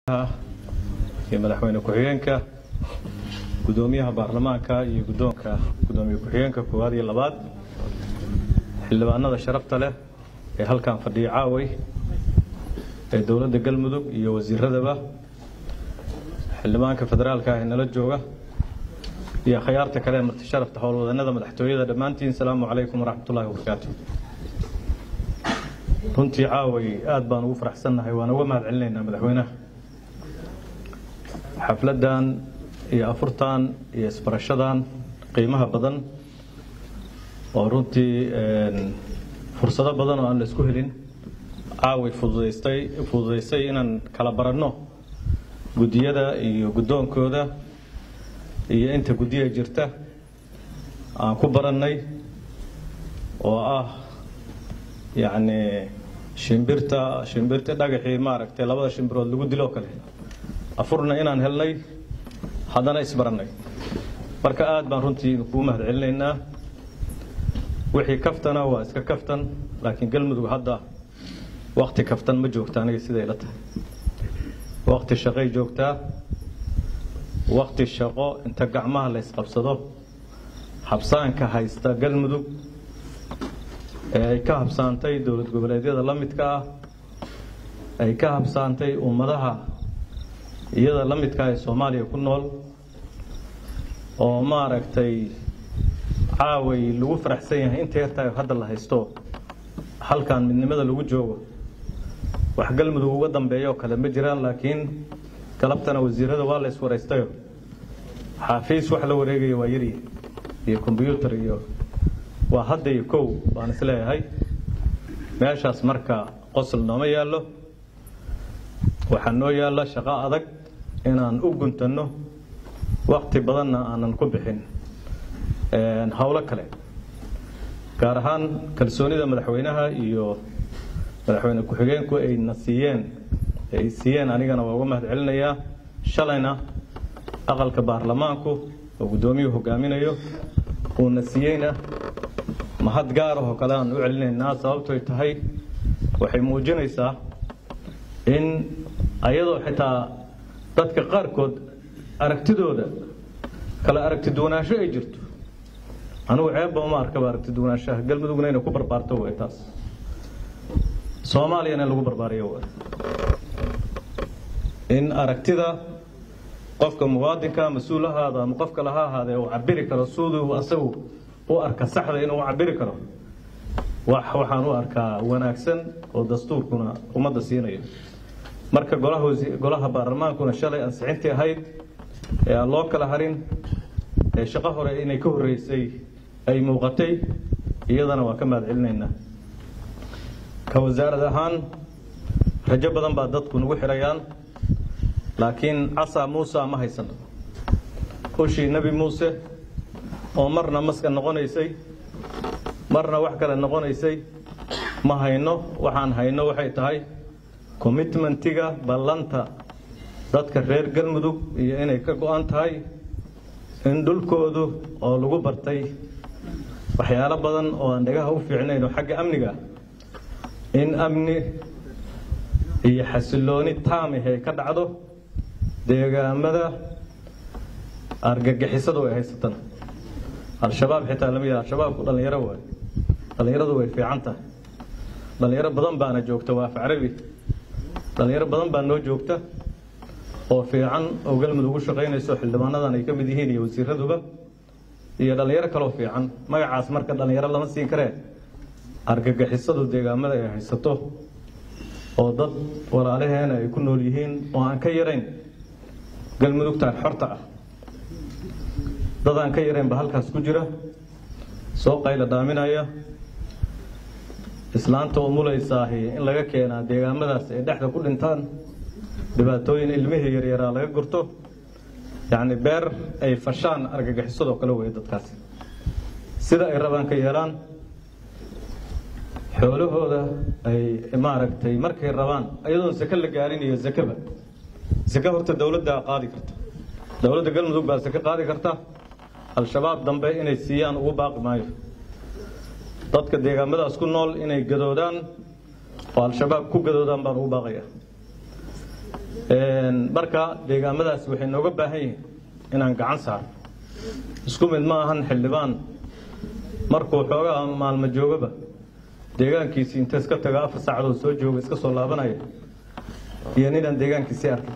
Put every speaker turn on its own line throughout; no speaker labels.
iyo madaxweyne ku-xigeenka gudoomiyaha baarlamaanka iyo gudoomiye ku-xigeenka koowaad iyo labaad xildhibaanada sharafta leh ee halkan fadhiya caaway ee dawladda galmudug iyo wasiiradaba xildhibaanka federaalka ee nala jooga iyo khiyaarta kale marti sharafta howlwadanada madaxtooyada dhammaantiin salaamu calaykum waraxmatullaahi wabarakaatuh. runtii caaway aad baan ugu faraxsannahay waan uga mahad celinaynaa madaxweynaha xafladan iyo afurtan iyo isbarashadan qiimaha badan oo runtii fursado badan oo aan la isku helin caaway fududaysay inaan kala baranno gudiyada iyo gudoonkooda iyo inta gudiya jirta aan ku barannay oo ah yacni shimbirta dhagaxii maaragtay labada shimbirood lagu dilo kale afurna inaan helnay haddana isbarannay marka aad baan runtii kuu mahad celinaynaa wixii kaftana waa iska kaftan laakiin galmudug hadda waqti kaftan ma joogta aniga siday la tahay waqti shaqay joogtaa waqti shaqo inta gacmaha la isqabsado habsaanka haysta galmudug ee ay ka habsaantay dowlad goboleedyada la midka ah ay ka habsaantay ummadaha iyada la midka ah ee Soomaaliya ku nool oo maaragtay caaway lagu faraxsan yahay inta yartay hadda la haysto halkan midnimada lagu joogo wax galmudug uga dambeeyo kale ma jiraan laakiin galabtana wasiirada waa la iswareystay xafiis wax la wareegay waa yiri iyo computer iyo waa hadda iyo kow baan isleeyahay meeshaas marka qosol nooma yaalo waxaa noo yaala shaqo adag inaan u guntanno waqti badanna aanan ku bixin hawlo kale gaar ahaan kalsoonida madaxweynaha iyo madaxweyne ku-xigeenku ay siiyeen anigana waa uga mahad celinayaa shalayna aqalka baarlamaanku oo gudoomiyuhu hogaaminayo uuna siiyeyna mahad gaar ah oo kale aan u celinaynaa sababtoo ay tahay waxay muujinaysaa in ayadoo xitaa dadka qaarkood aragtidooda kala aragti duwanaansho ay jirto anigu ceebba uma arkaba aragti duwanaanshaha galmudugna inay ku barbaarto way taas Soomaaliyana lagu barbaariyo way in aragtida qofka muwaadinka mas'uulahaada ama qofka laha ahaade uu cabiri karo suudu asagu u arka saxda inuu cabiri karo waxaan u arkaa wanaagsan oo dastuurkuna umada siinayo marka golaha baarlamaankuna shalay ansixintii ahayd ee loo kala harin ee shaqo hore inay ka horeysay ay muuqatay iyadana waa ka mahad celinaynaa ka wasaarad ahaan rajo badan baa dadku nagu xirayaan laakiin Asa Musa ma haysan ushii Nabi Muuse oo marna maska noqonaysay marna wax kale noqonaysay ma hayno waxaan hayno waxay tahay commitmentiga ballanta dadka reer galmudug iyo inay ka go'an tahay in dhulkoodu oo lagu bartay waxyaalo badan oo aan dhagaha u fiicnayn oo xagga amniga in amni iyo xasilooni taam ah ka dhacdo deegaamada argagixisadu ay haystaan al-shabaab xitaa lama yahay al-shabaabku dhalinyaradu way fiican tahay dhalinyaro badan baana joogta waa Carabi dhalinyaro badan baa noo joogta oo fiican oo galmudug u shaqeynayso xildhibaanadan ay ka mid yihiin iyo wasiiraduba iyo dhalinyaro kale oo fiican magacaas marka dhalinyaro lama siin karee argagixisadu deegaamada ay haysato oo dad walaalaheena ay ku nool yihiin oo aan ka yarayn galmudugtaan xorta ah dad aan ka yarayn ba halkaas ku jira soo qayla dhaaminaya islaanta oo muleysaahi in laga keenaa deegaamadaas ay dhaxda ku dhintaan dhibaatooyin ilmihii yaryar laga gurto yani beer ay fashaan argagixisado kale way dadkaas sida ay rabaan ka yeelaan xoolahooda ay maaragtay markay rabaan ayadoo saka la gaarin iyo zakaba zaka horta dawladda qaadi karta dawladda galmudug baa zaka qaadi karta al-shabaab dambe inay siiyaan ugu baaqi maayo dadka deegaamadaas ku nool inay gadoodaan oo al-shabaab ku gadoodaan baan ugu baaqaya marka deegaamadaas waxay nooga baahan yihiin inaan gacan saarno isku mid ma ahan xildhibaan markuu xoogaa maalmo joogaba deegaankiisii inta iska taga 4 saacadood soo jooga iska soo laabanaya iyo ninaan deegaankiisii arkay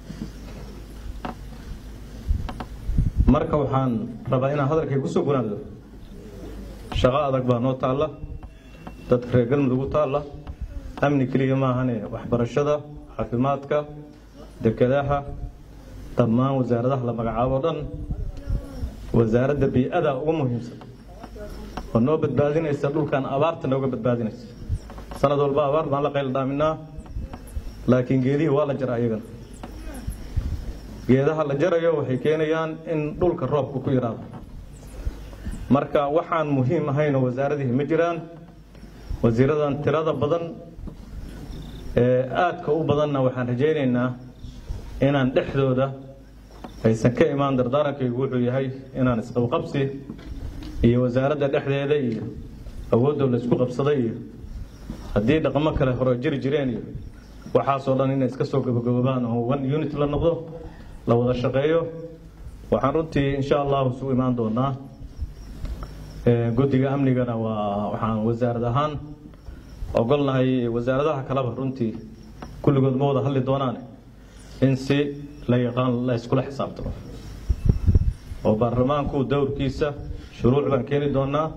marka waxaan rabaa inaan hadalkay ku soo gunaado shaqo adag baa noo taalla dadka reer galmudug u taalla amni kaliya ma ahane waxbarashada caafimaadka dekedaha dhammaan wasaaradaha la magacaabo dhan wasaaradda bii'ada ugu muhiimsan oo noo badbaadinaysa dhulkan abaarta nooga badbaadinaysa sanad walba abaar baan la qayl dhaaminaa laakiin geedihii waa la jaraa iyagana geedaha la jarayo waxay keenayaan in dhulka roobku ku yaraado marka waxaan muhiim ahayn oo wasaaradihii ma jiraan wasiiradan tirada badan aadka u badanna waxaan rajaynaynaa inaan dhexdooda aysan ka imaan dardaarankaygu wuxuu yahay inaan isqabqabsi iyo wasaaradda dhexdeeda iyo awoodda la isku qabsaday iyo haddii dhaqamo kale hore jiri jireen iyo waxaasoo dhan inay iska soo gabagaboobaan oo one unit la noqdo la wada shaqeeyo waxaan runtii insha allahu isugu imaan doonaa guddiga amnigana waxaan wasaarad ahaan ogolnahay wasaaradaha kaleba runtii kulligood ma wada hadli doonaan in si la yaqaan la iskula xisaabtamo oo baarlamaanku dowrkiisa shuruuc baan keeni doonaa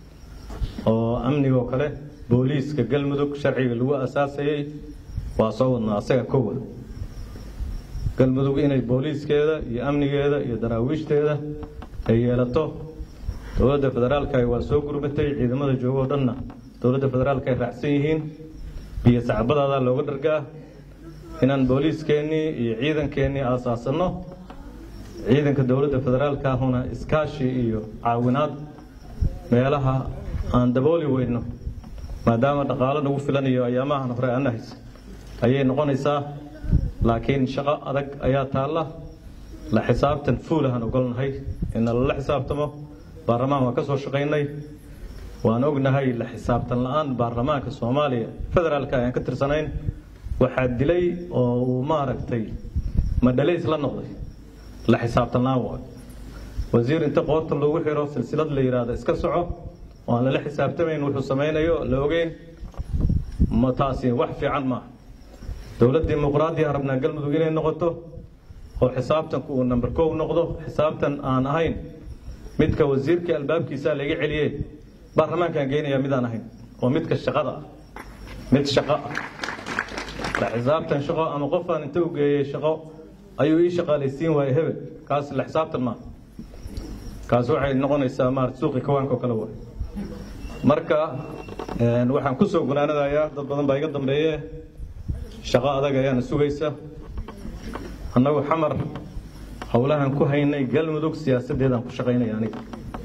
oo amniga oo kale booliiska galmudug sharciga lagu asaasayay waa soo wadnaa asaga kowa galmudug inay booliiskeeda iyo amnigeeda iyo daraawiishdeeda ay yeelato dowladda federaalka waa soo gurmatay ciidamada jooga oo dhanna dowladda federaalka ay raacsan yihiin biyo sacbadaada looga dhargaa inaan booliiskeenii iyo ciidankeenii aasaasano ciidanka dowladda federaalka ahuna iskaashi iyo caawinaad meelaha aan dabooli weyno maadaama dhaqaale nagu filan iyo ayaamahan hore aan nahays ayay noqonaysaa laakiin shaqo adag ayaa taalla la xisaabtan fuulahan ogolnahay in la xisaabtamo baarlamaan waa ka soo shaqaynay waan ognahay la xisaabtan la'aan baarlamaanka Soomaaliya federaalka ayaan ka tirsanayn waxaa dilay oo uu maaragtay madalays la noqday la xisaabtan la'aan wasiir inta qoorta loogu xiro silsilad la yiraahdo iska soco oo aan la xisaabtamayn wuxuu sameeyo la ogeyn ma taasi wax fiican ma dowladda dimuqraadiga rabnaa galmudug inay noqoto oo xisaabtanku uu number 1 noqdo xisaabtan aan ahayn midka wasiirka albaabkiisa laga celiyay baarlamaanka geenaya mid aan ahayn oo midka shaqada mid shaqo la xisaabtan shaqo ama qof aan inta u geeyay shaqo ayuu ii shaqaalaysiin waayay hebel kaas la xisaabtan ma kaas waxay noqonaysaa suuqi kawaanka kala way marka waxaan ku soo gunaanadayaa dad badan baa iga dambeeyay shaqo adag ayaan sugaysa annagu xamar hawlahan ku haynay galmudug siyaasadeedan ku shaqaynay aniga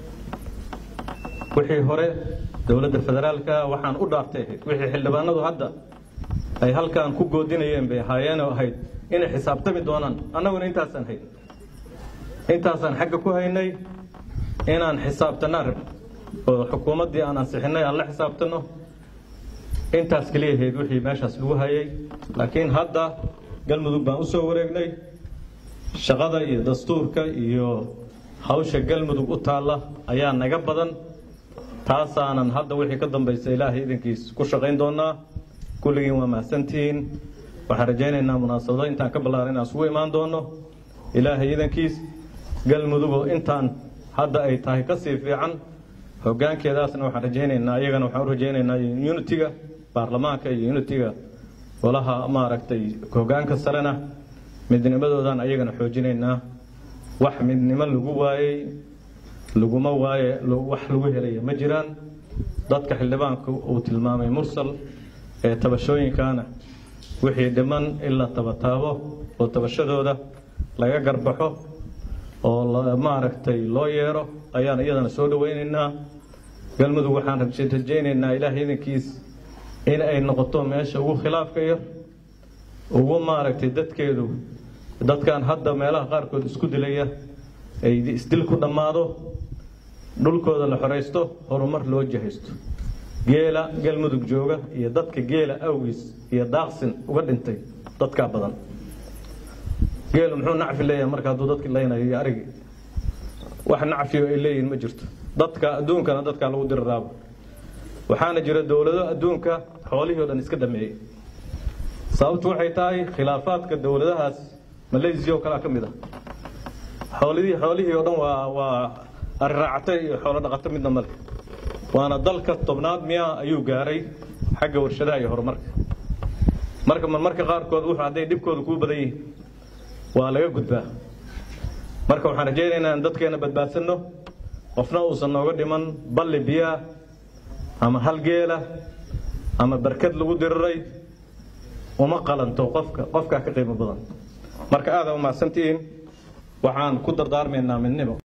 wixii hore dowladda federaalka waxaan u dhaartay wixii xildhibaanadu hadda ay halkaan ku goodinayeen bay haayeen oo ahayd inay xisaabtami doonaan annaguna intaasaan hayn intaasaan xagga ku haynay inaan xisaabtanaa rab oo xukuumaddii aan ansixinay aan la xisaabtano intaas kaliya ahayd wixii meeshaas lagu hayay laakiin hadda galmudug baan u soo wareegnay shaqada iyo dastuurka iyo hawsha galmudug u taalla ayaa naga badan taasaanan hadda wixii ka dambeysay ilaahay idinkiis ku shaqayn doonaa kulligiin waa mahadsantihiin waxaan rajaynaynaa munaasabado intaan ka ballaaran inaan isugu imaan doono ilaahay idinkiis galmudug oo intaan hadda ay tahay ka sii fiican hoggaankeedaasna waxaan rajaynaynaa iyagana waxaan u rajaynaynaa unitiga baarlamaanka iyo unitiga walaha maaragtay hoggaanka sarena midnimadoodan ayagana xoojinaynaa wax midnimo lagu waayay laguma waaye wax lagu helay ma jiraan dadka xildhibaanku uu tilmaamay mursal ee tabashooyinkana wixii dhiman ila tabataabo oo tabashadooda laga garbaxo oo maaragtay loo yeero ayaan iyadana soo dhaweynaynaa galmudug waxaan rajaynaynaa ilaahay idinkiis in ay noqoto meesha ugu khilaafka yar ugu maaragtay dadkeedu dadkan hadda meelaha qaarkood isku dilaya ay isdil ku dhamaado dhulkooda la xoreysto horumar loo jahaysto geela galmudug jooga iyo dadka geela awgiis iyo daaqsin uga dhintay dadka badan geel muxuu nacfi leeyahay marka hadduu dadki leynayo arigi wax nacfiyo ay leeyihiin ma jirto dadka adduunkana dadka lagu diriraabo waxaana jira dawlado adduunka xoolihii oo dhan iska dhameeyay sababtu waxay tahay khilaafaadka dawladahaas Malaysia oo kala kamid ah xoolihii oo dhan waa arraacatay iyo xoolo dhaqato midna mal waana dalka tobnaad miya ayuu gaaray xagga warshadaha iyo horumarka marka qaarkood wuxuu haday dibkooda ku badan yihiin waa laga gudbaa marka waxaan rajaynaynaa in dadkeena badbaadsano qofna uusan nooga dhiman balli biya ama hal geela ama barkad lagu diriray uma qalanto qofka ka qiimo badan marka aad u mahadsantiin waxaan ku dardaarmeynaa midnimo